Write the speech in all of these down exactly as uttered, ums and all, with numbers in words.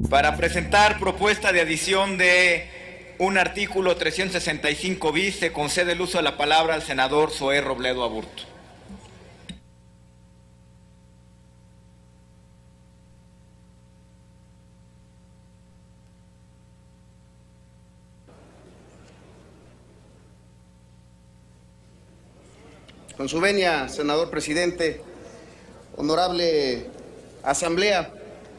Para presentar propuesta de adición de un artículo trescientos sesenta y cinco bis, se concede el uso de la palabra al senador Zoé Robledo Aburto. Con su venia, senador presidente, honorable asamblea,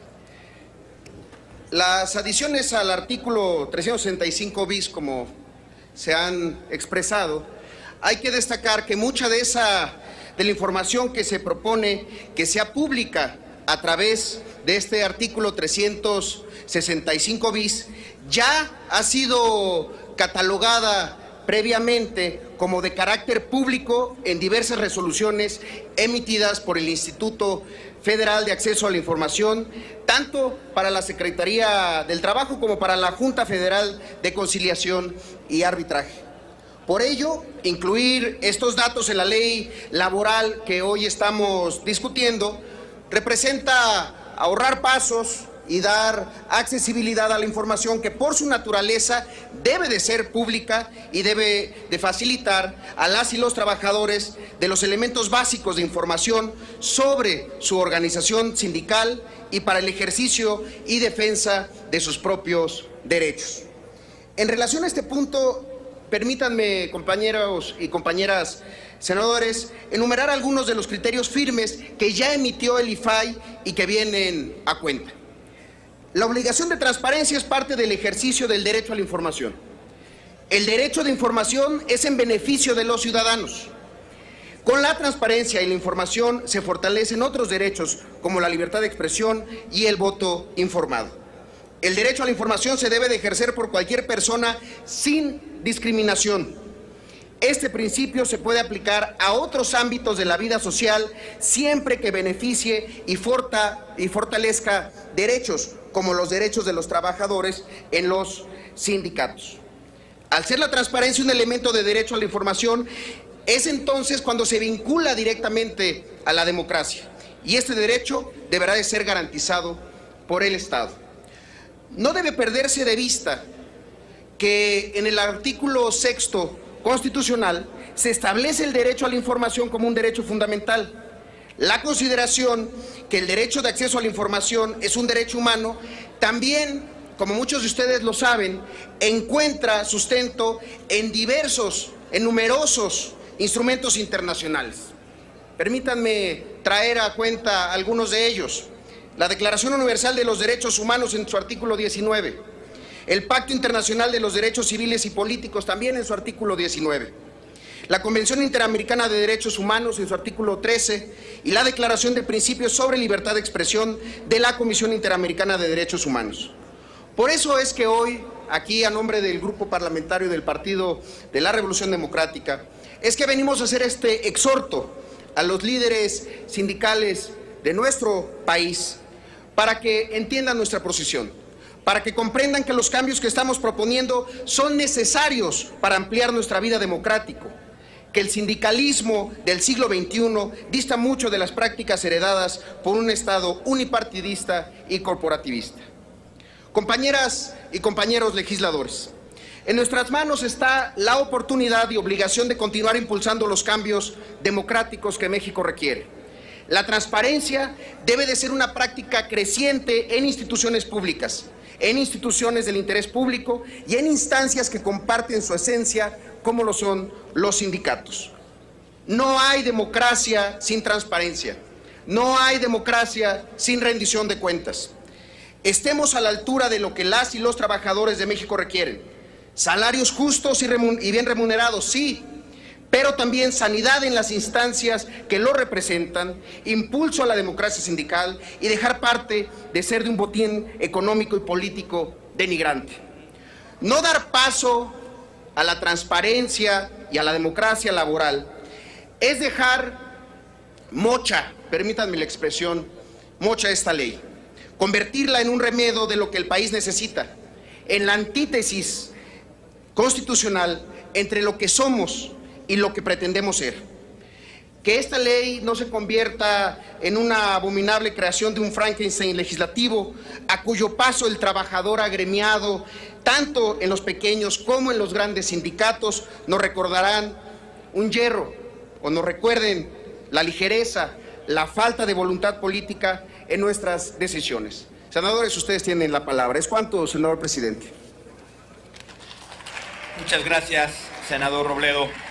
las adiciones al artículo trescientos sesenta y cinco bis, como se han expresado, hay que destacar que mucha de esa de la información que se propone que sea pública a través de este artículo trescientos sesenta y cinco bis ya ha sido catalogada previamente como de carácter público en diversas resoluciones emitidas por el Instituto Federal de Acceso a la Información, tanto para la Secretaría del Trabajo como para la Junta Federal de Conciliación y Arbitraje. Por ello, incluir estos datos en la ley laboral que hoy estamos discutiendo representa ahorrar pasos y dar accesibilidad a la información que por su naturaleza debe de ser pública y debe de facilitar a las y los trabajadores de los elementos básicos de información sobre su organización sindical y para el ejercicio y defensa de sus propios derechos. En relación a este punto, permítanme, compañeros y compañeras senadores, enumerar algunos de los criterios firmes que ya emitió el I F A I y que vienen a cuenta. La obligación de transparencia es parte del ejercicio del derecho a la información. El derecho de información es en beneficio de los ciudadanos. Con la transparencia y la información se fortalecen otros derechos como la libertad de expresión y el voto informado. El derecho a la información se debe de ejercer por cualquier persona sin discriminación. Este principio se puede aplicar a otros ámbitos de la vida social siempre que beneficie y, forta, y fortalezca derechos como los derechos de los trabajadores en los sindicatos. Al ser la transparencia un elemento de derecho a la información, es entonces cuando se vincula directamente a la democracia y este derecho deberá de ser garantizado por el Estado. No debe perderse de vista que en el artículo sexto constitucional se establece el derecho a la información como un derecho fundamental. La consideración que el derecho de acceso a la información es un derecho humano también, como muchos de ustedes lo saben, encuentra sustento en diversos, en numerosos instrumentos internacionales. Permítanme traer a cuenta algunos de ellos. La Declaración Universal de los Derechos Humanos en su artículo diecinueve. El Pacto Internacional de los Derechos Civiles y Políticos también en su artículo diecinueve. La Convención Interamericana de Derechos Humanos en su artículo trece y la Declaración de Principios sobre Libertad de Expresión de la Comisión Interamericana de Derechos Humanos. Por eso es que hoy, aquí a nombre del Grupo Parlamentario del Partido de la Revolución Democrática, es que venimos a hacer este exhorto a los líderes sindicales de nuestro país para que entiendan nuestra posición, para que comprendan que los cambios que estamos proponiendo son necesarios para ampliar nuestra vida democrática, que el sindicalismo del siglo veintiuno dista mucho de las prácticas heredadas por un Estado unipartidista y corporativista. Compañeras y compañeros legisladores, en nuestras manos está la oportunidad y obligación de continuar impulsando los cambios democráticos que México requiere. La transparencia debe de ser una práctica creciente en instituciones públicas, en instituciones del interés público y en instancias que comparten su esencia, como lo son los sindicatos. No hay democracia sin transparencia, no hay democracia sin rendición de cuentas. Estemos a la altura de lo que las y los trabajadores de México requieren. Salarios justos y, y bien remunerados, sí, pero también sanidad en las instancias que lo representan, impulso a la democracia sindical y dejar parte de ser de un botín económico y político denigrante. No dar paso a la transparencia y a la democracia laboral es dejar mocha, permítanme la expresión, mocha esta ley, convertirla en un remedio de lo que el país necesita, en la antítesis constitucional entre lo que somos y lo que pretendemos ser. que esta ley no se convierta en una abominable creación de un Frankenstein legislativo, a cuyo paso el trabajador agremiado, tanto en los pequeños como en los grandes sindicatos, nos recordarán un yerro, o nos recuerden la ligereza, la falta de voluntad política en nuestras decisiones. Senadores, ustedes tienen la palabra. Es cuanto, senador presidente. Muchas gracias, senador Robledo.